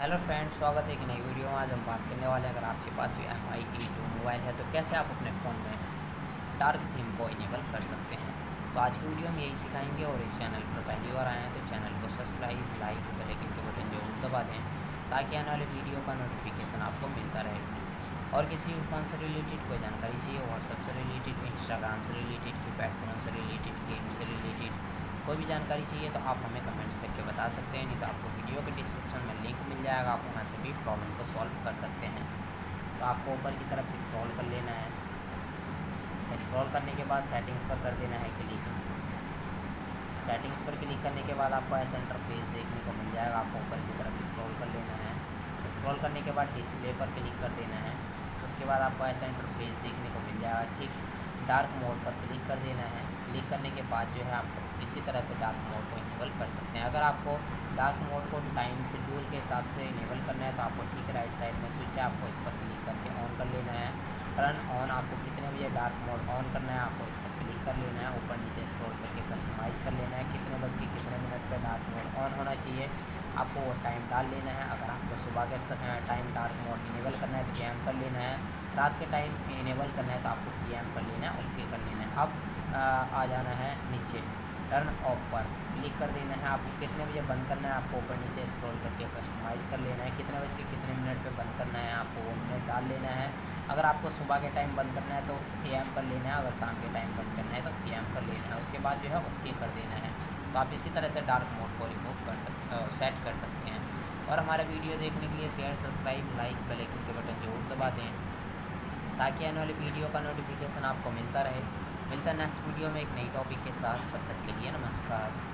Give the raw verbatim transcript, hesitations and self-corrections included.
Hello friends, स्वागत है एक नई वीडियो में। आज हम बात करने वाले हैं, अगर आपके पास भी M I E two mobile है तो कैसे आप अपने फ़ोन में डार्क थीम को इनेबल कर सकते हैं। तो आज की वीडियो में यही सिखाएंगे, और इस चैनल पर पहली बार आए हैं तो चैनल को सब्सक्राइब, लाइक, बेल आइकन के बटन जरूर दबा दें ताकि आने वाले वीडियो का नोटिफिकेशन आपको मिलता रहे। और किसी भी फ़ोन से रिलेटेड कोई जानकारी चाहिए, व्हाट्सएप से रिलेटेड, इंस्टाग्राम से रिलेटेड, कीपैड फ़ोन से रिलेटेड, गेम से रिलेटेड कोई भी जानकारी चाहिए तो आप हमें कमेंट्स करके बता सकते हैं। नहीं तो आपको वीडियो के डिस्क्रिप्शन में लिंक मिल जाएगा, आप वहाँ से भी प्रॉब्लम को सॉल्व कर सकते हैं। तो आपको ऊपर की तरफ स्क्रॉल कर लेना है। स्क्रॉल करने के बाद सेटिंग्स पर कर देना है क्लिक। सेटिंग्स पर क्लिक करने के बाद आपको ऐसा इंटरफेस देखने को मिल जाएगा। आपको ऊपर की तरफ स्क्रॉल कर लेना है। स्क्रॉल करने के बाद डिस्प्ले पर क्लिक कर देना है। उसके बाद आपको ऐसा इंटरफेस देखने को मिल जाएगा। ठीक डार्क मोड पर क्लिक कर देना है। क्लिक करने के बाद जो है आपको इसी तरह से डार्क मोड को इनेबल कर सकते हैं। अगर आपको डार्क मोड को टाइम शेड्यूल के हिसाब से इनेबल करना है तो आपको ठीक राइट साइड में स्विच है, आपको इस पर क्लिक करके ऑन कर लेना है। टर्न ऑन, आपको कितने बजे डार्क मोड ऑन करना है आपको इस पर क्लिक कर लेना है। ऊपर नीचे स्क्रॉल करके कस्टमाइज़ कर लेना है, कितने बज के कितने मिनट पर डार्क मोड ऑन होना चाहिए आपको वो टाइम डाल लेना है। अगर आपको सुबह के टाइम डार्क मोड इनेबल करना है तो ए एम कर लेना है। रात के टाइम इनेबल करना है तो आपको पी एम कर लेना है, ओके कर लेना है। अब आ, आ जाना है नीचे टर्न ऑफ पर क्लिक कर देना है। आपको कितने बजे बंद करना है आपको ऊपर नीचे स्क्रॉल करके कस्टमाइज़ कर लेना है। कितने बज के कितने मिनट पे बंद करना है आपको वो मिनट डाल लेना है। अगर आपको सुबह के टाइम बंद करना है तो ए एम कर लेना है, अगर शाम के टाइम बंद करना है तो पी एम कर लेना है। उसके बाद जो है ओके कर देना है। तो आप इसी तरह से डार्क मोड को रिमूव कर सकते सेट कर सकते हैं। और हमारा वीडियो देखने के लिए share, subscribe, like, bell icon के बटन जरूर दबा दें ताकि आने वाली वीडियो का नोटिफिकेशन आपको मिलता रहे। मिलता है नेक्स्ट वीडियो में एक नई टॉपिक के साथ। तब तक के लिए नमस्कार।